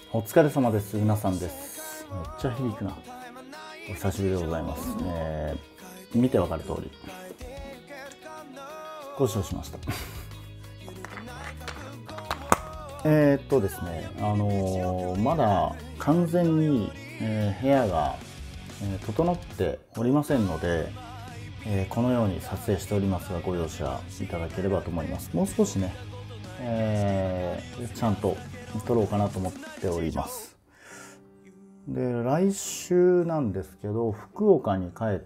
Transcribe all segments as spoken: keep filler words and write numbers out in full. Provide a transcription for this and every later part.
お疲れ様です。うなさんです。めっちゃ響くな。お久しぶりでございます。えー、見てわかる通り故障しましたえーっとですねあのー、まだ完全に、えー、部屋が、えー、整っておりませんので、えー、このように撮影しておりますが、ご容赦いただければと思います。もう少しね、えー、ちゃんと撮ろうかなと思っております。で、来週なんですけど、福岡に帰って、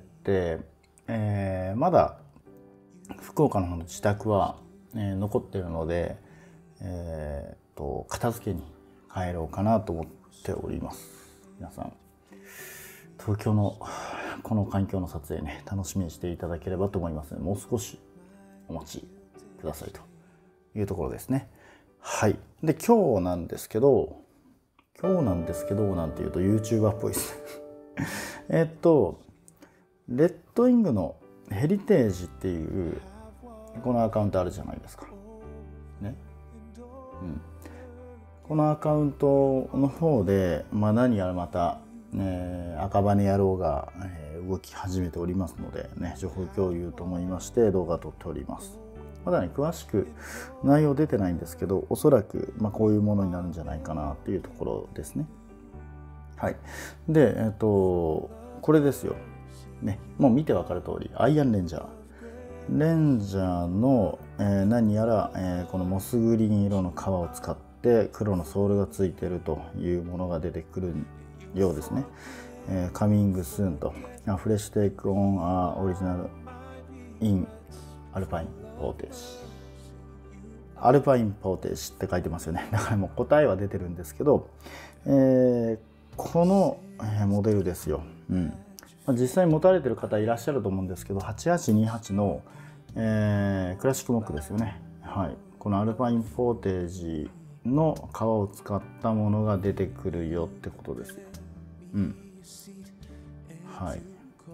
えー、まだ福岡の方の自宅は、えー、残っているので、えー、と片付けに帰ろうかなと思っております。皆さん、東京のこの環境の撮影ね、楽しみにしていただければと思いますので、もう少しお待ちくださいというところですね。はい。で、今日なんですけど、今日なんですけど、なんていうと YouTuber っぽいですえっと、レッドイングのヘリテージっていうこのアカウントあるじゃないですか。ね。うん。このアカウントの方で、まあ何やらまた、ね、赤羽野郎が、えー、動き始めておりますので、ね、情報共有と思いまして動画撮っております。まだね、詳しく内容出てないんですけど、おそらく、まあ、こういうものになるんじゃないかなっていうところですね。はい。で、えっと、これですよ。ね、もう見てわかる通り、アイアンレンジャー。レンジャーの、えー、何やら、えー、このモスグリーン色の革を使って黒のソールがついているというものが出てくるようですね。えー、カミングスーンと、フレッシュテイクオンアオリジナルインアルパインポーテージ。アルパインポーテージって書いてますよね。だからもう答えは出てるんですけど、えー、このモデルですよ。うん。実際持たれてる方いらっしゃると思うんですけど、はちはちにはちの、えー、クラシックモックですよね。はい。このアルパインポーテージの革を使ったものが出てくるよってことですよ。うん。はい。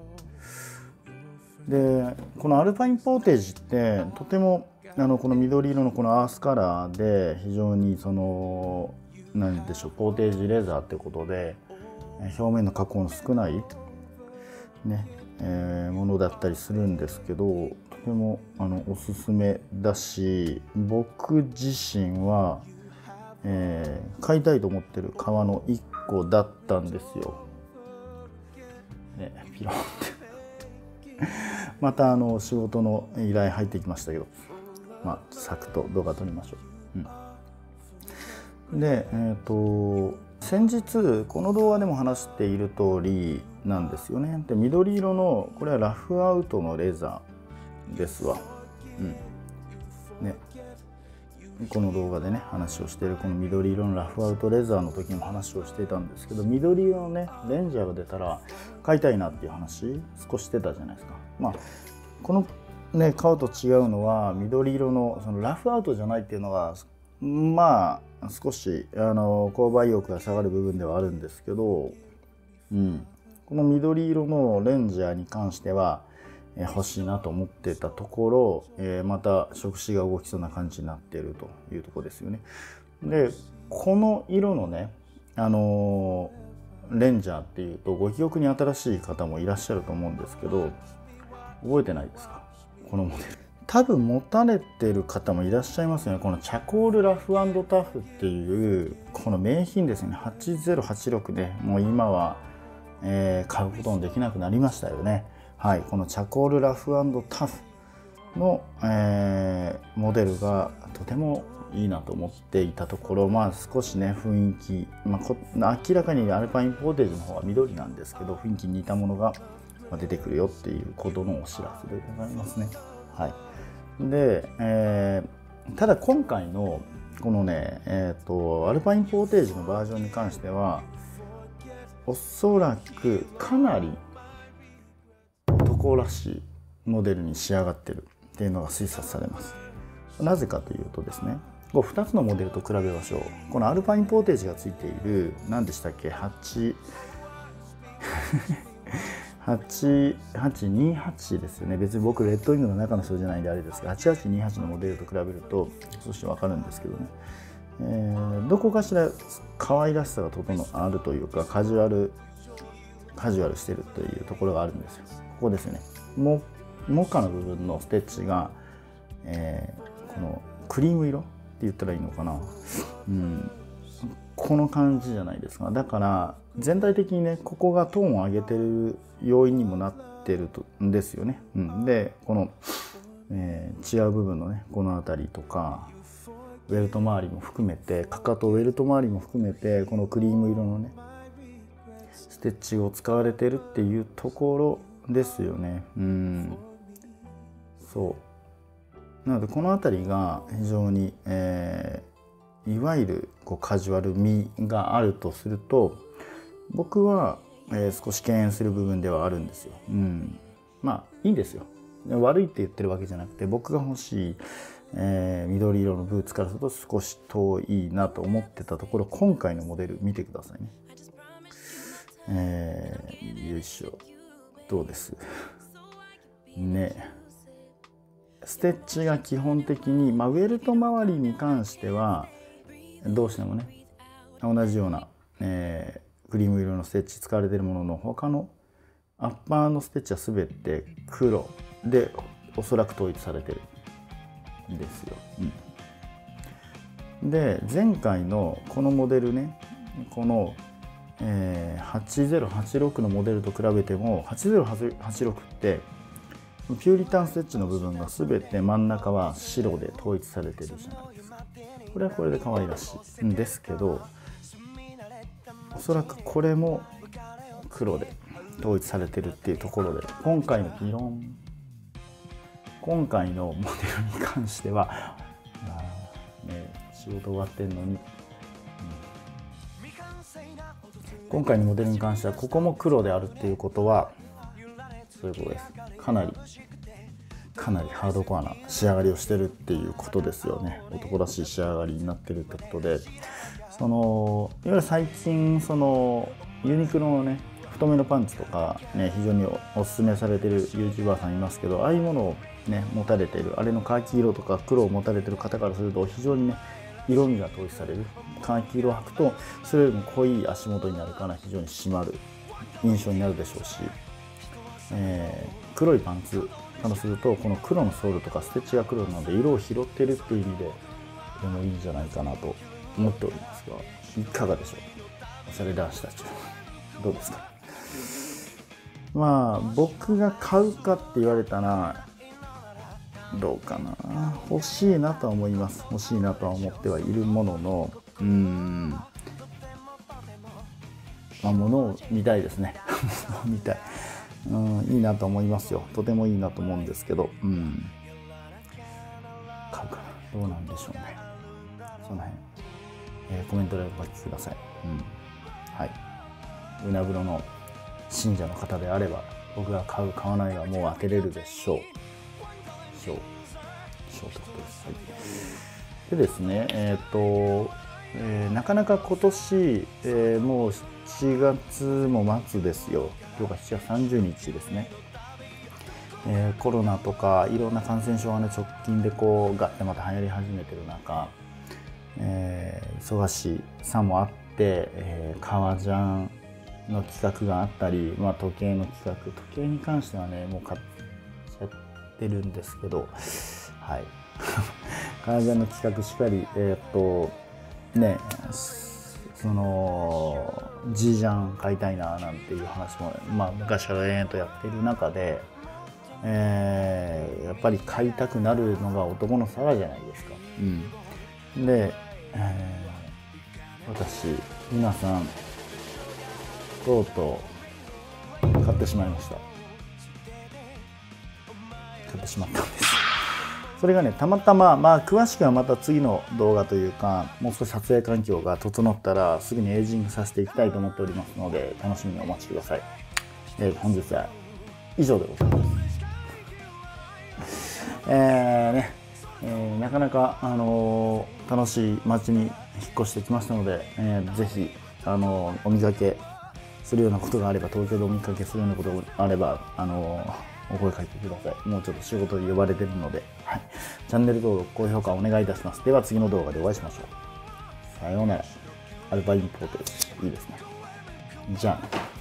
で、このアルパインポーテージってとてもあのこの緑色のこのアースカラーで非常にその何でしょう、ポーテージレザーってことで表面の加工の少ないね、えー、ものだったりするんですけど、とてもあのおすすめだし、僕自身は、えー、買いたいと思ってる革のいっこだったんですよ。ね、ピロンってまたあの仕事の依頼入ってきましたけど、まあサクッと動画撮りましょう。うん、で、えっと先日この動画でも話している通りなんですよね。で、緑色のこれはラフアウトのレザーですわ。うん。ね。この動画でね話をしているこの緑色のラフアウトレザーの時にも話をしていたんですけど、緑色のねレンジャーが出たら買いたいなっていう話少ししてたじゃないですか。まあこのね買うと違うのは緑色のそのラフアウトじゃないっていうのがまあ少しあの購買意欲が下がる部分ではあるんですけど、うん、この緑色のレンジャーに関しては欲しいなと思ってたところ、えー、また触手が動きそうな感じになっているというところですよね。で、この色のね、あのー、レンジャーっていうとご記憶に新しい方もいらっしゃると思うんですけど、覚えてないですか？このモデル。多分持たれてる方もいらっしゃいますよね。このチャコールラフ&タフっていうこの名品ですね。はちぜろはちろくでもう今は、えー、買うことのできなくなりましたよね。はい、このチャコールラフ&タフの、えー、モデルがとてもいいなと思っていたところ、まあ少しね雰囲気、まあ、こ明らかにアルパインポーテージの方は緑なんですけど、雰囲気に似たものが出てくるよっていうことのお知らせでございますね。はい。で、えー、ただ今回のこのね、えーと、アルパインポーテージのバージョンに関してはおそらくかなり男らしいモデルに仕上がってるっていうのが推察されます。なぜかというとですね、こうふたつのモデルと比べましょう。このアルパインポーテージがついている何でしたっけ、はちはちはちにはちですよね。別に僕レッドウィングの中の人じゃないんであれですが、はちはちにはちのモデルと比べると少し分かるんですけどね、 えー、どこかしら可愛らしさがとてもあるというか、カジュアルカジュアルしてるというところがあるんですよ。ここですよね。モモカの部分のステッチが、えー、このクリーム色って言ったらいいのかな、うん、この感じじゃないですか。だから全体的にね、ここがトーンを上げてる要因にもなってるんですよね。うん、でこの、えー、違う部分のね、この辺りとかウェルト周りも含めて、かかとウェルト周りも含めて、このクリーム色のねステッチを使われてるっていうところですよね。うん、そうなのでこの辺りが非常に、えー、いわゆるこうカジュアル味があるとすると、僕は、えー、少し敬遠する部分ではあるんですよ。うん、まあいいんですよ。悪いって言ってるわけじゃなくて、僕が欲しい、えー、緑色のブーツからすると少し遠いなと思ってたところ、今回のモデル見てくださいね。えー、よいしょ、どうですね。ステッチが基本的に、まあ、ウェルト周りに関してはどうしてもね同じような、えー、クリーム色のステッチ使われているものの、他のアッパーのステッチは全て黒でおそらく統一されてるんですよ。うん、で前回のこのモデルね、この、えー、はちぜろはちろくのモデルと比べてもはちぜろはちろくってピューリタンステッチの部分が全て真ん中は白で統一されてるじゃないですか。これはこれで可愛らしいんですけど、おそらくこれも黒で統一されてるっていうところで、今回の議論今回のモデルに関しては、あ、ね、仕事終わってんのに、うん、今回のモデルに関してはここも黒であるっていうことはそういうことです。かなりかなりハードコアな仕上がりをしてるっていうことですよね。男らしい仕上がりになってるってことで、そのいわゆる最近そのユニクロのね太めのパンツとかね、非常におすすめされてる YouTuber さんいますけど、ああいうものをね持たれている、あれのカーキ色とか黒を持たれてる方からすると非常にね色味が統一される。カーキ色を履くとそれよりも濃い足元になるから非常に締まる印象になるでしょうし、えー、黒いパンツからするとこの黒のソールとかステッチが黒なので色を拾ってるっていう意味でとてもいいんじゃないかなと思っておりますが、いかがでしょう、おしゃれ男子たちはどうですか。まあ僕が買うかって言われたらどうかな、欲しいなとは思います。欲しいなとは思ってはいるものの、うーん、まあ物を見たいですね物を見たい、うん、いいなと思いますよ。とてもいいなと思うんですけど、うん、買うかな、どうなんでしょうね。その辺、えー、コメントでお書きください。うん、はい。うなぶろの信者の方であれば僕が買う買わないはもう当てれるでしょう。しょう。しょうってことです。はい、でですね、えっ、ー、と、えー、なかなか今年、えー、もうしちがつも末ですよ。今日がしちがつさんじゅうにちですね。えー、コロナとかいろんな感染症がね直近でこうガッてまた流行り始めてる中、えー、忙しさもあって、えー、革ジャンの企画があったり、まあ、時計の企画時計に関してはねもう買っちゃってるんですけど、はい革ジャンの企画しっかりえー、っとねそのジージャン買いたいななんていう話も、まあ、昔から延々とやっている中で、えー、やっぱり買いたくなるのが男の皿じゃないですか。うん、で、えー、私皆さんとうとう買ってしまいました。買ってしまったんです。それがねたまたま、まあ詳しくはまた次の動画というかもう少し撮影環境が整ったらすぐにエイジングさせていきたいと思っておりますので楽しみにお待ちください。えー、本日は以上でございます。えーねえー、なかなか、あのー、楽しい街に引っ越してきましたので、えー、ぜひ、あのー、お見かけするようなことがあれば東京でお見かけするようなことがあれば、あのーお声かけてください。もうちょっと仕事で呼ばれてるので、はい、チャンネル登録、高評価お願いいたします。では次の動画でお会いしましょう。 さようなら。アルパインポーテージいいですね。じゃあね。